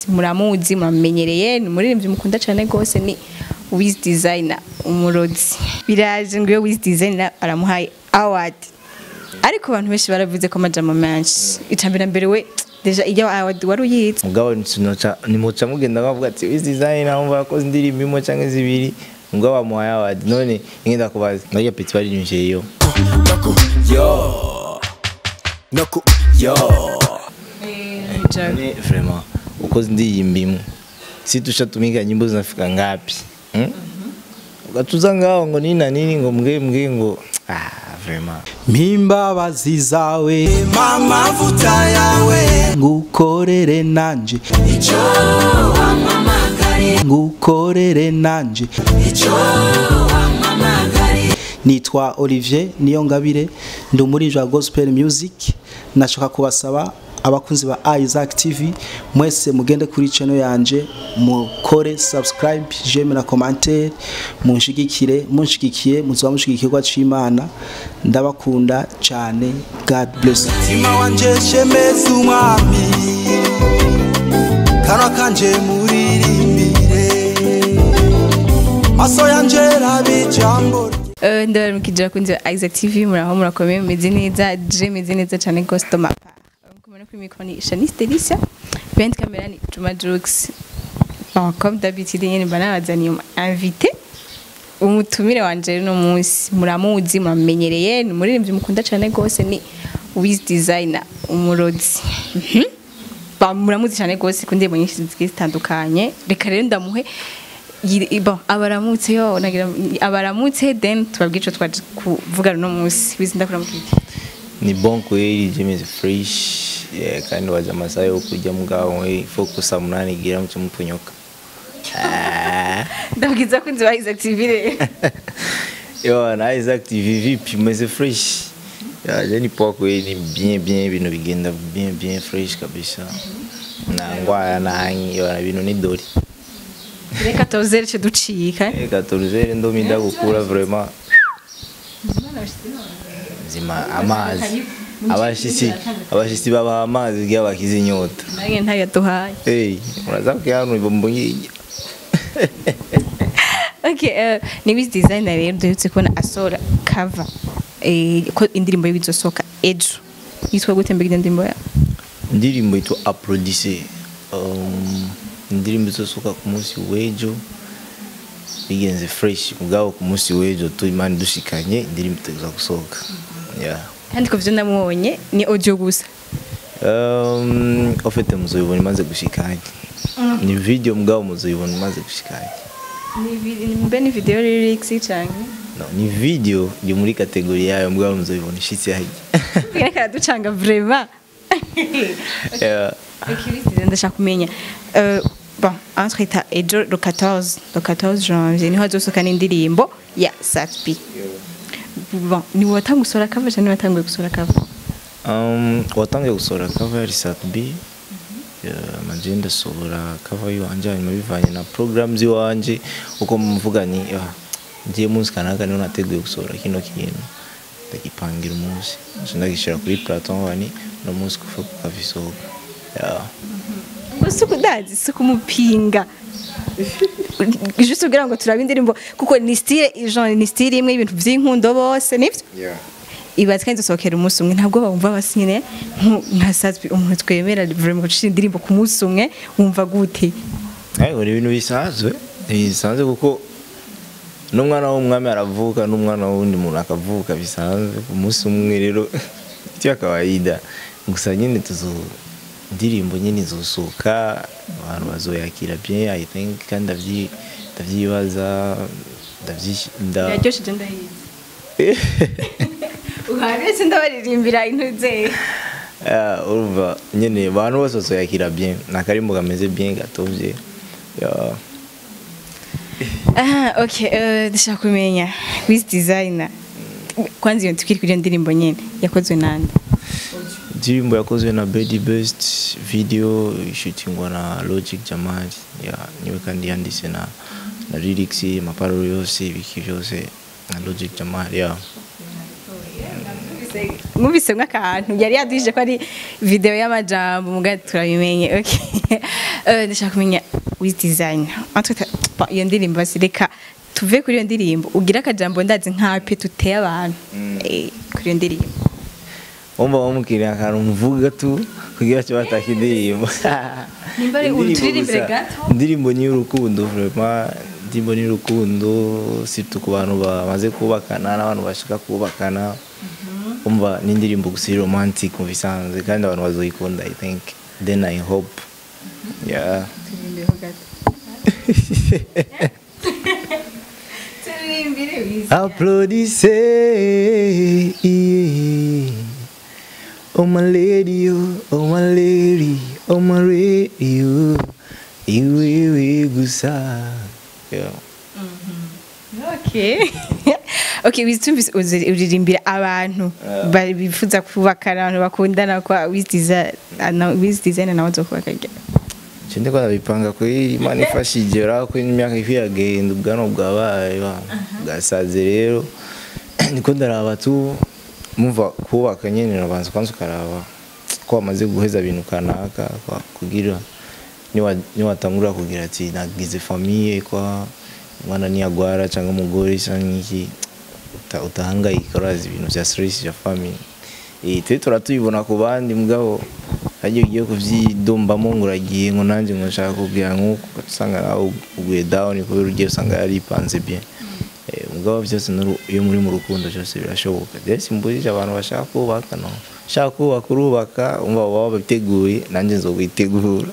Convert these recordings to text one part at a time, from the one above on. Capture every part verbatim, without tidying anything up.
muramuzi muramenyereye ni muririmbyi mukunda cyane gose ni Wiz Designer umurozi biraje ngo Wiz Designer aramuhaye award ariko abantu benshi baravuze ko amajambo menshi icambira mbere we deja iyo award waruyitse mugabo ninoca nimuca mugenda bavuga ati Wiz Designer umva ko indirimbo imwe canke zibiri ngo bamuhaye award none ngenda kubaza nariya petit bari nyinje yo yo nako yo eh vraiment uko ndirimbo imwe si tushatumika nyimbo zinafika ngapi hmm? Ugatuza ngaho ngo nina nini ngo mbwe mbwe ngo ah vraiment mimbabazi zawe mama vuta yawe ngukorere nanje ico wamamagari ngukorere nanje ico wamamagari. Nitwa Olivier Niyongabire ndi umuririmbyi wa gospel music. Nashaka kubasaba abakunzi ba Isaac T V mwese mugende kuri channel yanje mukore subscribe j'aime na commentaire munshigikire munshigikiye muzoba mushigikirwa c'Imana ndabakunda cyane. God bless. Tima wanje shemeza umwami kana kanje muririmbire maso yanje rabijambo. Euh ndabara mukijira kunze Isaac T V muraho murakomeye meze neza je meze neza cyane customer. Kuri micro ni Shanice Delicia, behind camera ni Juma Jux. Bon, comme d'habitude nyene banabazaniye invité. Umutumire wanje no munsi muramuzi muramenyereye ni muririmbyi mukunda cyane gose ni Wiz Designer umurozi. Mhm. Ba muramuzi cyane gose kundi mu nyinshi zitandukanye. Reka rero ndamuhe bon abaramutse yo nagira abaramutse then tubabwico twaje kuvugana no munsi wizinda kuramukije. Ni bon kweli jemeze fresh. Yeah, kandi waza amasaha yo kujya mugaho focus amunani gira mu cyumupunyoka. Ndabwiza ko nzi Isaac T V re. Yo, na Isaac T V vipi meze fresh. Ya, jeni poko ni bien bien bino bigenda bien bien fresh kabisa. Na ngwaya na hangi yo na bino ni dori. Reka tozere cyo ducika. Reka tozere ndo minda gukura vraiment. Zima amazi. Abashisi abashisi baba amazi giye bakize inyota nange ntayo duhaye eh urazakuye hano ibombo ngiye. Okay, uh, ni Wiz Designer rero dutse kona asora cover eh ko indirimbo yibizosoka ejo yitwa gute mbega indirimbo ya indirimbo yitwa Applaudisse. um indirimbo izosoka ku munsi w'ejo bigenze fresh mugabo ku munsi w'ejo tu imani dushikanye indirimbo tuza gusoka. Yeah. Kandi ko vyo namubonye ni audio gusa. Um ofete muzoyibona imaze gushikanye. Ni video mugabo muzoyibona imaze gushikanye. Ni mbe ni video lyrics cyane. No, ni video ndi muri category yayo mugabo muzoyibona ishitse haje. Reka ducanga vraiment. Yeah. Okay, ndashaka kumenya. Euh bon, entre ta ejo le quatorze, le quatorze janvier ni hazosoka n'indirimbo ya Satpi. Bon, ni watangu gusora cover cyane watanguye gusora cover. Um watanguye gusora cover ya Satpi. Yeah, magenda sora cover yo anje hanyuma bivanye na programs iwanje uko muvugani ngiye munsi kanaka niho nateguye gusora kino kintu. Ndagipangira umunsi. Ndagishira kuri platform wani no munsi kufuka kavisoga. Yeah. Usuku dazi suku mupinga. Juste kugira ngo turabe indirimbo kuko ni style genre ni style imwe ibintu by'inkundo bose nivyo. Yeah. Ibaze kandi sokera umunsi umwe ntabwo bumva basine nka Satpi umuntu twemera vraiment gushira indirimbo ku munsi umwe wumva gute. Ayo ni ibintu bisanzwe. Bisanzwe kuko n'umwana w'umwami aravuka n'umwana wundi muntu akavuka bisanzwe ku munsi umwe rero cyo kawaida gusa nyine tuzo ndirimbo nyine zosoka abantu bazoyakira bien I think kandi davyi davyibaza davyishinda yaryoshe je ndahize uharetse ndabaririmbira intuze ah urumva nyine abantu bose bazoyakira bien nakarimbo gameze bien gatovye ya. Ah okay, euh ndashaka kumenya Wiz Designer kwanza iyo tukiri kuri ndirimbo nyene yakozwe nande? Ndirimbo yakozwe na Bedi Best, video shootingwa na Logic Jamali. Ya niwe kandi yanditse na na lyrics amaparole yose ibiki byose na Logic Jamali. Ya numvise numvise nk'akantu yari yaduje ko ari video y'amajambo muga turabimenye okay eh ndashaka kumenya with design atwita iyo ndirimbo basireka tuve kuri iyo ndirimbo ugira akajambo ndazi nkape tuteye abantu eh kuri iyo ndirimbo umva wamukiriye akantu mvuga tu kugira cyo bataka indirimbo nimba ari urutirimbere gato indirimbo ni urukundo vraiment indirimbo ni urukundo surtout ku bantu bamaze kubakana n'abantu bashaka kubakana umva ni indirimbo gusa romantic mu bisanzwe kandi abantu bazoyikunda I think then I hope yeah tirimbeho gato tirimbire wizi applaudissez oh my lady oh my lady oh my radio iwewe gusa yeah okay okay witumvise uririmbira abantu bifuza kubakana abantu bakundana kwa wiziza with design na wazo kubakagira Chinde kwa bipanga kuri Imana ifashije rako imyaka ifiyagenda ubwano bwabaye gasaze rero niko ndaraba tu mumva kubaka nyene nabanza kwanza karaba ko amaze guheza ibintu kanaka kwa kugira niwa niwatangura kugira ati nagize famille kwa mwana ni agwara cyangwa umugore cyangwa utahangayika urazi ibintu bya stress ya family eh twe turatubibona ku bandi mugabo hagiye ugiye kuvyidombamo nguragiye ngo nanje ngo nshaka kugira nkuko usanga uguye down ko ugiye usanga yari ipanze bien eh mugabo byose iyo muri mu rukundo cyose birashoboka desi mbujije abantu bashaka kubaka no shaka kubaka urubaka umva baba biteguye nanje nzogwitegura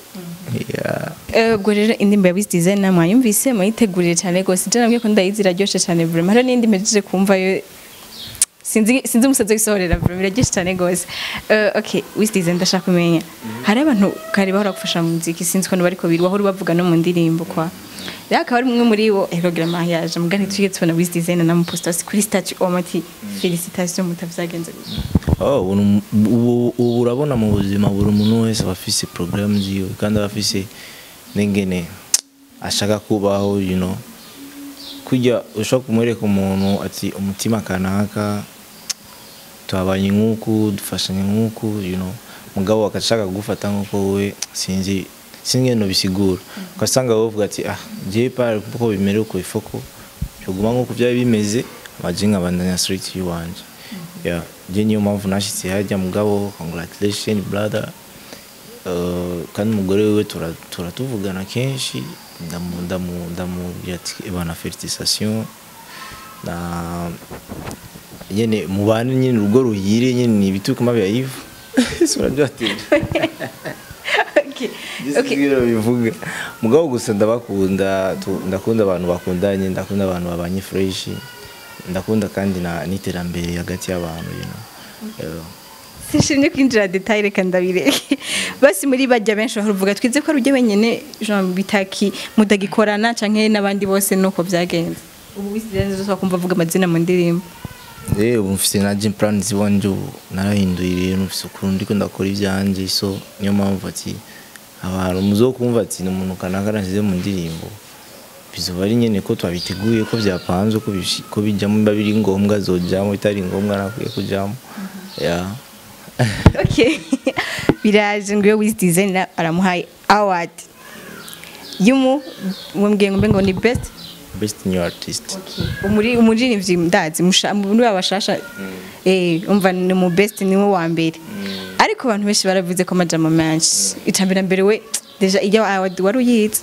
eh ubwo rero indimba ya design namwe yumvise muyitegurire cyane gose je nabwiye ko ndayizira ryoshe cyane vraiment hari n'indi mejeje kumva yo sinzi sinzi umusaze wisohorera vraiment biragisha cyane gose eh okay with design ndashaka kumenya hari abantu kari bahora gufasha mu muziki sinzi ko bariko birwa aho bavuga no mu ndirimbo kwa rero akaba ari mwe muri bo erogira mariage mugani tujye tubona with design na mu post kuri statue omati félicitations mutavyagenze oh ubu urabona mu buzima buri umuntu wese bafise programme ziyo kandi bafise nengene ashaka kubaho you know kujya ushaka kumwereka umuntu ati umutima kanaka twabanye nkuko dufashanye nkuko you know mugabo akashaka gufata nkuko we sinzi singe no bisigura ukasanga wovuga ati ah je par kuko bimere uko ifoko cyoguma nkuko byari bimeze amajinga bandanya street yuwanje yeah je niyo mpamvu nashitse hajya mugabo congratulations brother uh kandi umugore wewe turatuvugana kenshi ndamu ndamu ndamu yati ebana félicitations na yene mubane nyine urugo ruhire nyine ibitukuma bya Yves sura byati okay okay bivuga mugabo gusa ndabakunda ndakunda abantu bakundanye ndakunda abantu babanye fresh ndakunda kandi na niterambere hagati y'abantu you know sishimye kwinjira detail kandabire basi muri bajya benshi bavuga twize ko aruje benyene Jean bitaki mudagikorana canke nabandi bose nuko byagenze ubu wisirenze zo kumva vuga amazina mu ndirimbo eh ubu mfise na Jim plan zibonje narahinduye n'ufise ukundi ko ndakora ivyanje so niyo mpamvu ati abantu muzokumva ati n'umuntu kanaka nashyize mu ndirimbo bizoba ari nyene ko twabiteguye ko byapanzwe ko ko bijyamo babiri ngombwa zojamo bitari ngombwa nakwiye kujamo yeah okay biraje ngo with design aramuhaye award yumu mwembwiye ngo mbengo ni best best new artist okay umuri umuririmbyi ndazi muri babashasha eh umva ni mu best niwe wa mbere ariko abantu benshi baravuze ko amajama menshi itambira mbere we deja iyo award wari uyize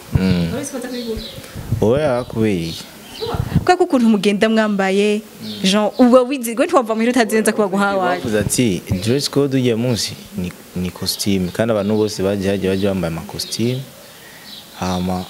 oya kubeye kwa kukuntu mugenda mwambaye Jean uba wizi gwe twava mu utazenza kuba guhawa ati dress code ugiye munsi ni ni costume kandi abantu bose baje haje baje bambaye ama costume hama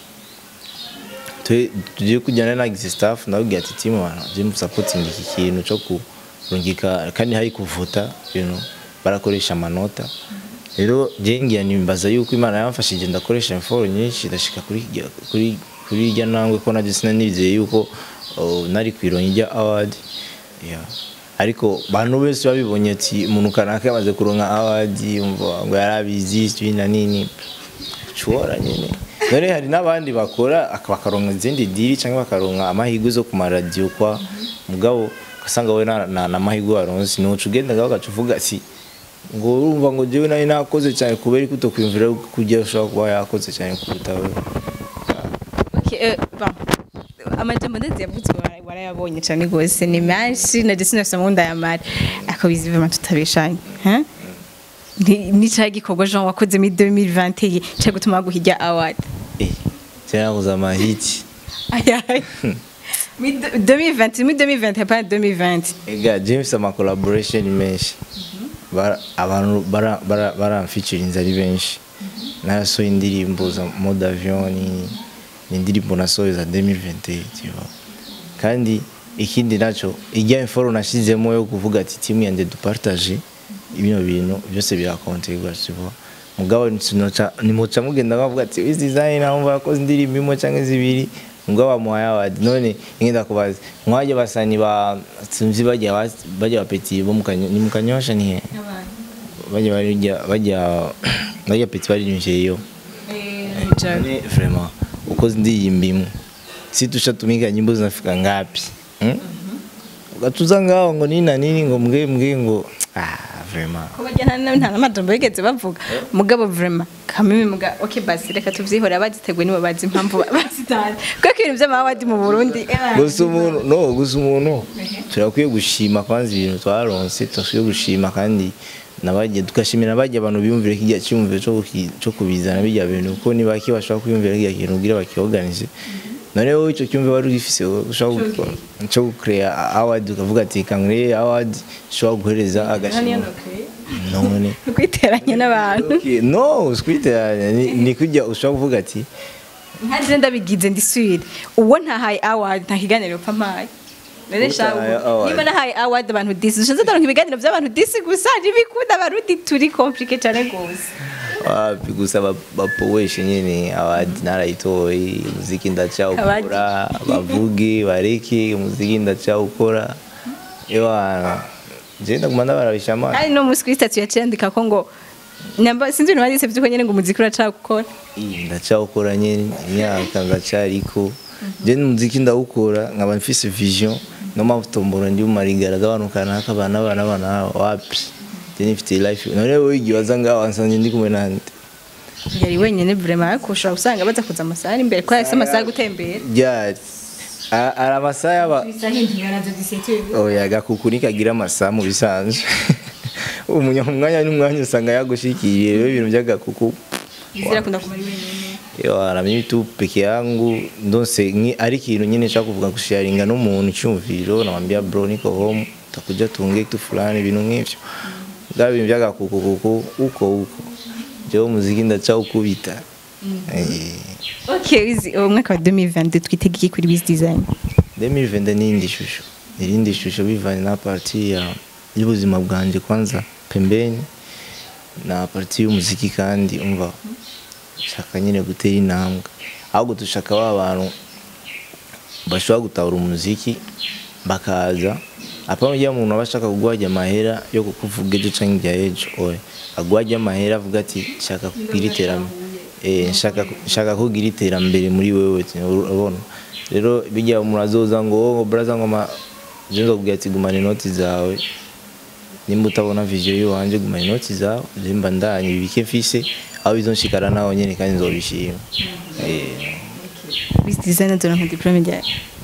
tuje kujyana na gise staff nawe ati team wana je mu supporting iki kintu cyo kurungika kandi hari kuvuta you know barakoresha amanota rero je ngiye nimbaza yuko Imana yamfashije ndakoresha info nyinshi ndashika kuri kuri kuri rya nangwe ko na Disney nivye yuko nari kwironja award yeah ariko bantu bese babibonye ati umuntu kanaka yamaze kuronka award umva ngo yarabizi ibintu nini chora nyene dore hari nabandi bakora akabakaronka izindi diri cyangwa bakaronka amahirwe zo ku radio kwa mugabo ugasanga we na na mahigwe waronse no cugenda ngaho gacuvuga ati ngo urumva ngo jewe nari nakoze cyane kubera ko utokwimvira kujya ushaka kuba yakoze cyane kuruta we. Okay, bon. Amajambo ndetse yavuze warayabonye cyane gose ni menshi na desi nafisa mu ndayamara akabiziva matutabishanye hein ni cya gikorwa Jean wakoze muri deux mille vingt et un cyo gutuma guhijya award eh cyane kuzama hit ayaye mi deux mille vingt mi deux mille vingt pas deux mille vingt ega James ama collaboration menshi bara abantu bara bara bara featuring ari benshi naso indirimbo za mode avion ni indirimbo nasohoye za deux mille vingt et un tu vois kandi ikindi naco ijya inforo nashizemo yo kuvuga ati timu yande dupartage ibino bintu byose birakontegwa tu vois mugabo ninoca nimoca mugenda bavuga ati is design umva ko indirimbo imwe cyangwa zibiri mugabo amuhaya wadi none ngenda kubaza mwaje basani ba sinzi bajya bajya bapeti bo mukanyo ni mukanyosha ni he bajya bajya bajya bajya peti bari nyuje yo eh vraiment ukoze indirimbo imwe si tushatumika nyimbo zinafika ngapi hmm? Ugatuza ngaho ngo nina nini ngo mbwe mbwe ngo ah vraiment ko bajyana nta namajambo yigeze bavuga mugabo vraiment kameme muga okay basi reka tuvyihora bazitegwe nibo bazi impamvu bazitana kuko ibintu by'amawadi mu Burundi gusa umuntu no gusa umuntu turakwiye gushima kwanza ibintu twaronse tukwiye gushima kandi nabaje tukashimira baje abantu biyumvire kijya cyumvire cyo cyo kubizana bijya bintu ko ni baki bashaka kwiyumvira kijya kintu ugira bakiorganize none wowe icyo cyumve wari ugifise ushaka gukora cyo create award ukavuga ati kangre award shwa guhereza agashimwe none kwiteranya n'abantu no kwiteranya ni kujya ushaka kuvuga ati nkaje ndabigize ndisubire uwo ntahaye award ntakiganiro pamaye none shawo niba nahaye award abantu disi shanze ndaronka ibiganiro by'abantu disi gusa nibikunda abarundi turi complicated cyane gose wapi gusa bapoweshe nyene award narayitoye muziki ndacha ukora bavuge bareke muziki ndacha ukora ewa jenda kumanda barabishama ari no musi kwistatu yacandika ko ngo namba sinzi no banditse byuko nyene ngo muziki uracha gukora ndacha ukora nyene imyaka ndacariko je muziki ndawukora nkaba mfise vision no mafutombora ndi umarigara z'abantu kanaka bana bana bana wapi nifite life none wowe igiwaza ngaho ansanje ndi kumwe nande yari wenyene vraiment kushobora usanga baza kuza amasaha imbere kwa yase amasaha gutembera ya ara amasaha yaba oya gakukuri kagira amasaha mu bisanzwe umunya umwanya n'umwanya usanga yagushikiriye rero ibintu by'agakuku bizira kunda kumara wenyene yo ara mimi tu peke yangu ndose ni ari kintu nyine nshaka kuvuga kusharinga n'umuntu cyumviro namwambia bro niko home takuja tunge tu fulani ibintu nk'ivyo gabi mbyaga kukukuku uko uko je muziki ndacha ukubita eh okay izi umwaka wa deux mille vingt-deux twitegiki kuri biz design deux mille vingt-deux ni indi shusho irindi shusho bivanye na partie ya y'ubuzima bwanje kwanza pembeni na partie y'umuziki kandi umva shaka nyine gutera intambwe ahubwo dushaka ba bantu bashobora gutahura umuziki bakaza apa mujya umuntu abashaka kugwajya amahera yo kukuvuga ejo cyangwa ejo oye agwajya amahera avuga ati shaka kugira iterambere eh shaka shaka kugira iterambere muri wewe urabona rero bijya umuntu azoza ngo brother ngoma jenzo kugira ati gumana inoti zawe nimba utabona vision yo wanje gumana inoti zawe zimba ndanye bibike mfise aho bizonshikara naho nyene kandi nzobishima eh bis designer dona ku diplome ya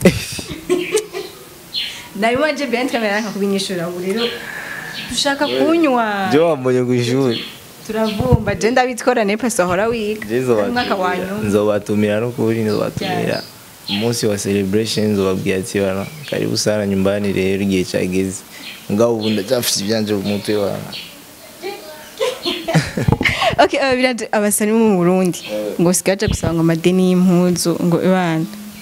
Nari waje behind camera nkakubinyishura ubu rero dushaka kunywa je wambonye kwishuri turavumba je ndabitwara ne paso hora wiga mwaka wanyu nzobatumira no kuri nzobatumira umunsi wa celebration nzobabwiye ati bana karibu sana nyumbani rero igihe cyageze ngabo ubu ndafite ibyanje mu mutwe wana Okay uh, birade abasani mu Burundi ngo sigaje gusanga amadeni y'impuzu ngo ibana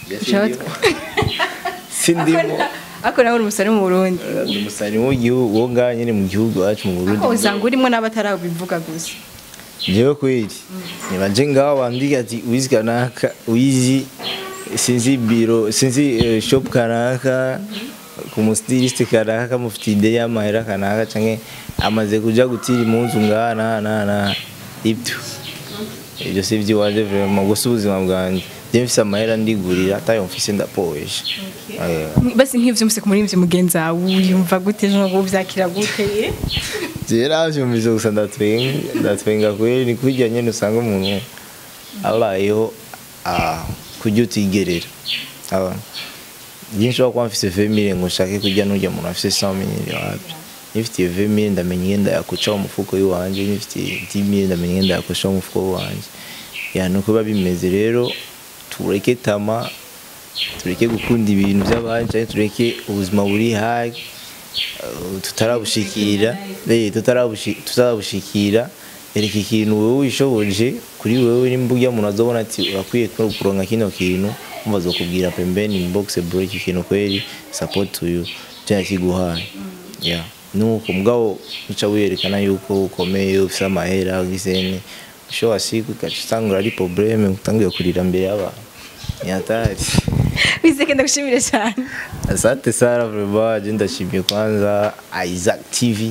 sindimo ako nawe umusani mu Burundi umusani mu gihugu wo nganye mu gihugu wacu mu Burundi ako usanga urimo n'abatarabivuga gusa jewe kweli nibaje ngaho bandika ati wizi kanaka wizi sinzi biro sinzi shop kanaka ku mustiliste kanaka mufite ide y'amahera kanaka canke amaze kuja gutira impunzu ngana na na ibyo ibyo si iby'iwanje vraiment gusa ubuzima bwanjye je mfise amahera ndigurira atayo mfise ndapoesha basi nk'ivyo muse kumuririmbyi mugenzi wawe uyumva gute no byakira gute zera vyumvise gusa ndatwenga ndatwenga kweli ni kujya nyene usanga umuntu abayeho ah kujya utigerera aba yinshobora kuba mfise vingt mille ngo nshake kujya n'ujya umuntu afise cent mille wapi nifitiye vingt mille ndamenye ngenda yakuca umufuko y'uwanje nifitiye dix mille ndamenye ngenda yakuca umufuko wanje ya nuko babimeze rero tureke tama tureke gukunda ibintu by'abanje tureke ubuzima buri hayi tutarabushikira eh tutarabushikira ereka ikintu wowe wishoboje kuri wewe nimbuga umuntu azobona ati urakwiye kuronka kino kintu umvazo kubwira pembeni inbox break ikintu kweli support to you cyakiguhaye yeah nuko mugabo uca wiyerekana yuko ukomeye ufite amahera gisene ushoba siku kacitangura ari problème utangiye kurira mbere y'abantu yatari bizeke ndagushimire cyane asante Sara vraiment je ndashimiye kwanza Isaac T V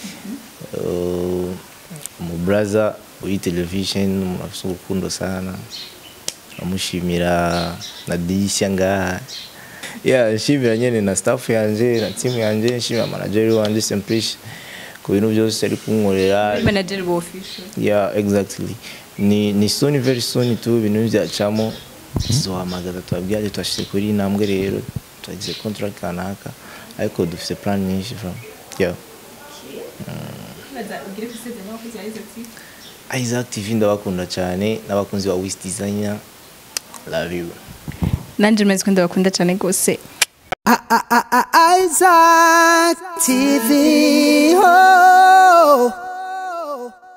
mu brother uri television murafise urukundo sana amushimira na Dishya ngaha yeah nshimira nyene na staff yanje na team yanje nshimira manager wanje Simplish ku bintu byose ari kunkorera manager wo official yeah exactly ni ni soon very soon tu ibintu byacamo tuzohamagaza twabwiye twashyize kuri intambwe rero twagize contract kanaka ariko dufite plan nyinshi from yeah Isaac T V ndabakunda cyane n'abakunzi ba Wist Designer love you nanje meze kwenda bakunda cyane gose Isaac T V. Oh.